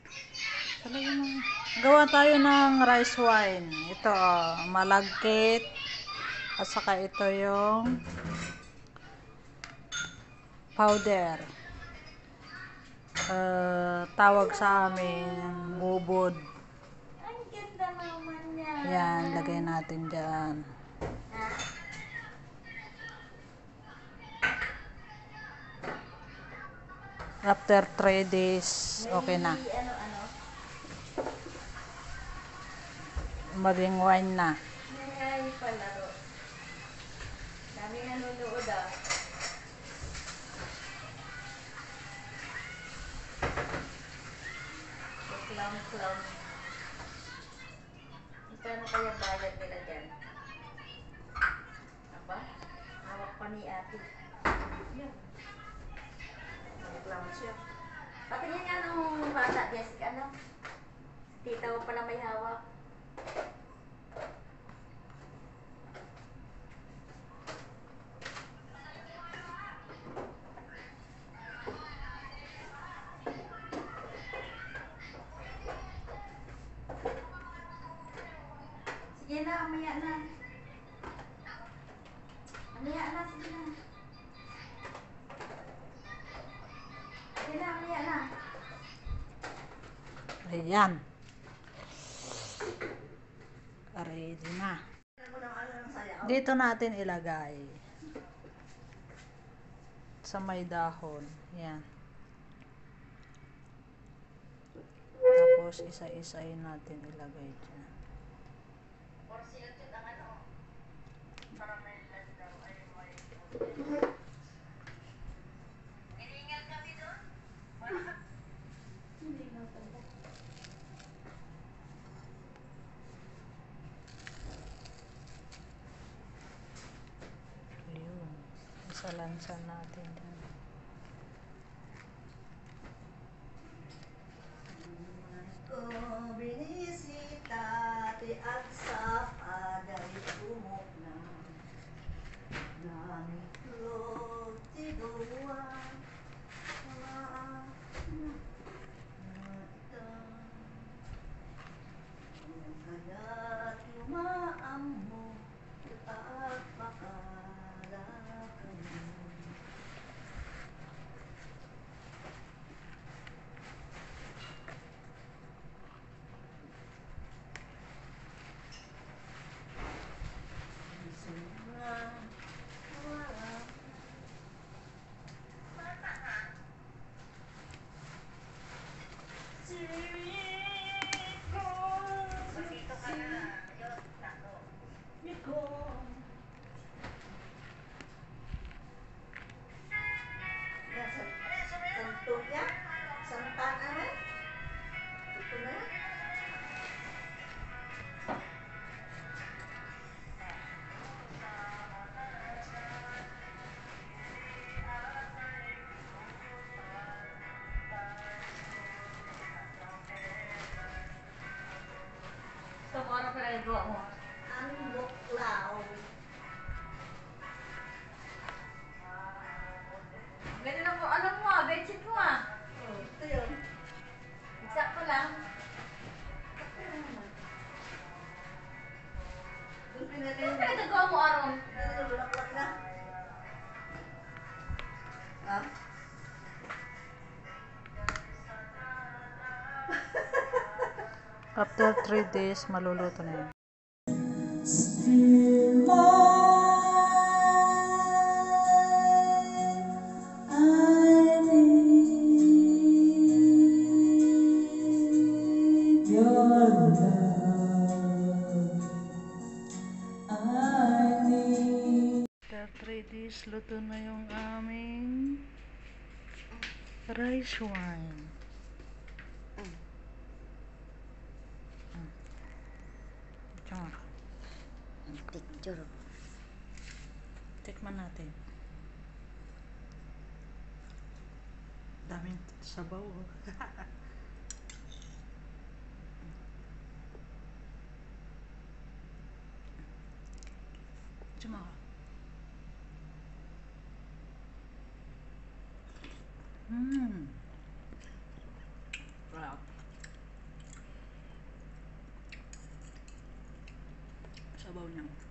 Talaga naman. Gawa tayo ng rice wine. Ito, malagkit. At saka ito yung powder. Tawag sa amin, bubod. Ang ganda naman niya. Yan, lagay natin dyan. After 3 days, okay na. Ano? Maging wine na. May palaro. Daming nanonood ah. Clown. Magkano kaya bayad nila dyan? Aba? Hawak pa ni ate. Yan. Clown siya. Patingin nga nung bata, Jessica, ano? Tita mo pala may hawak. Sige na, umaya na. Umaya na, sige na. Sige na, umaya na. Ayan. Ready na. Dito natin ilagay. Sa may dahon. Yan. Tapos isa-isayin natin ilagay dyan. Ayun. Isa-lansan natin dyan. Binisita ti at sa paday tumok na namiklog ti duwa kaya tumaam mo at makalakan mo. Ang buklaw. Ganun ako, alam mo ah, bedsheet mo ah. Ito yun. Eksakto lang. Ano pinagagawa mo, Aron? Bulaklak na. Ha? After 3 days, maluluto na yun. After 3 days, luto na yung aming rice wine. Picture. Tikman natin. Daming sabaw. Tsuma ka. Wow. sabaw niya.